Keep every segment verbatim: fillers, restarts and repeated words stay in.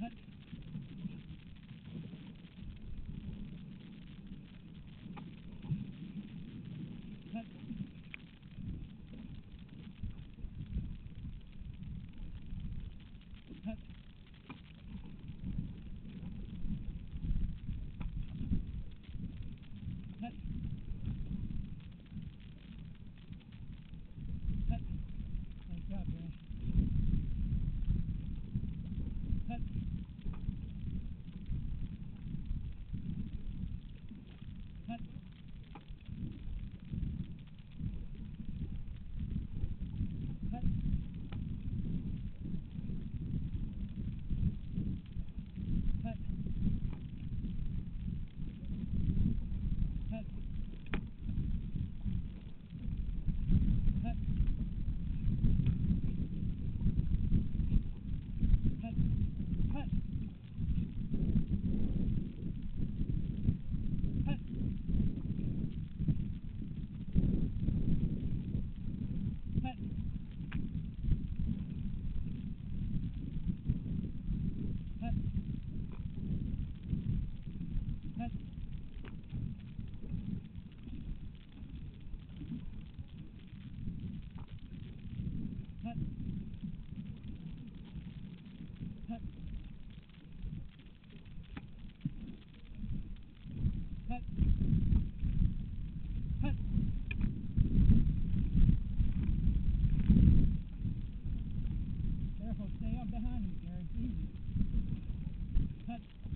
Careful, stay up behind me, Gary. Easy. Hut.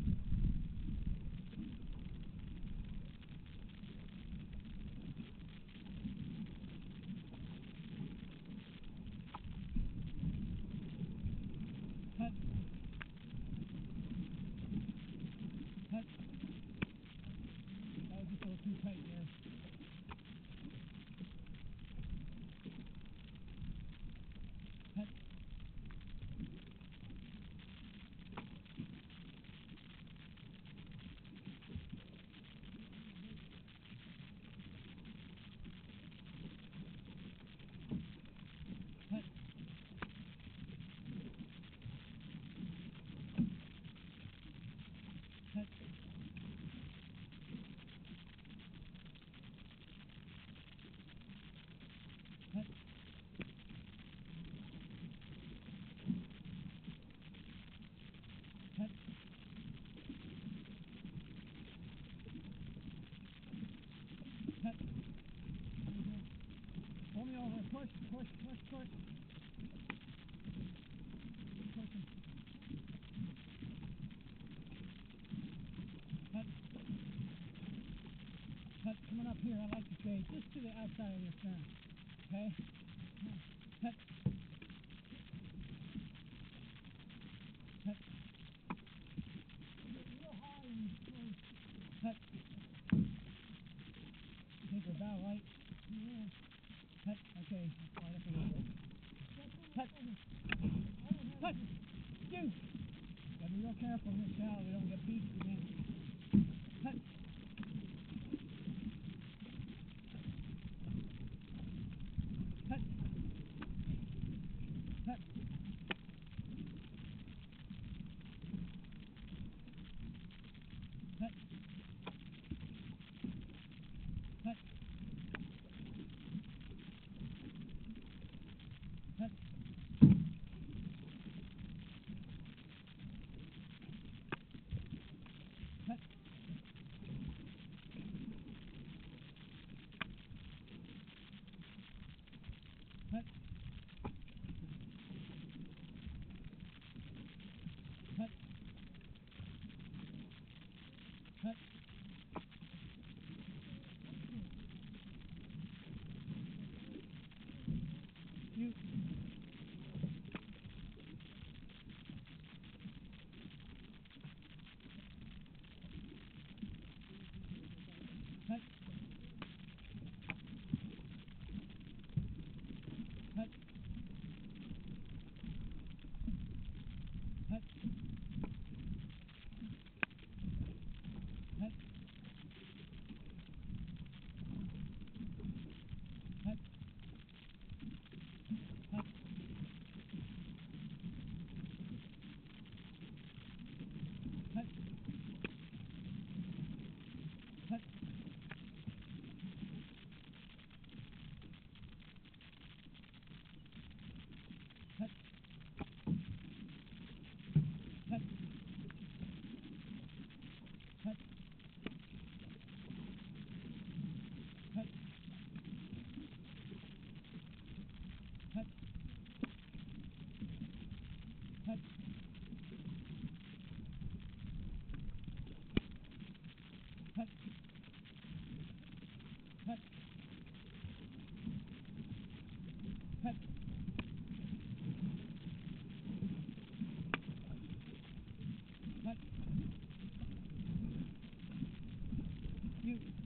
Hut. Hut. That was just a little too tight there. Hut. Hut. Hut. Hut. Hut. Hut. Pull me over. Push, push, push, push. Push him. Hut. Hut. Coming up here, I like to stay just to the outside of your stern. Okay? Hut. Hut. Hut. I think we're about right. Yeah. Hut. Okay, let's slide up a little bit. Hut. Hut. You. Gotta be real careful in this shallow. We don't get beached again. Hut. Hut. Hut. Hut. Hut. Hut. Hut. Hut. Hut. Hut. You. Hut. Hut. Hut. Hut. Hut. Hut. You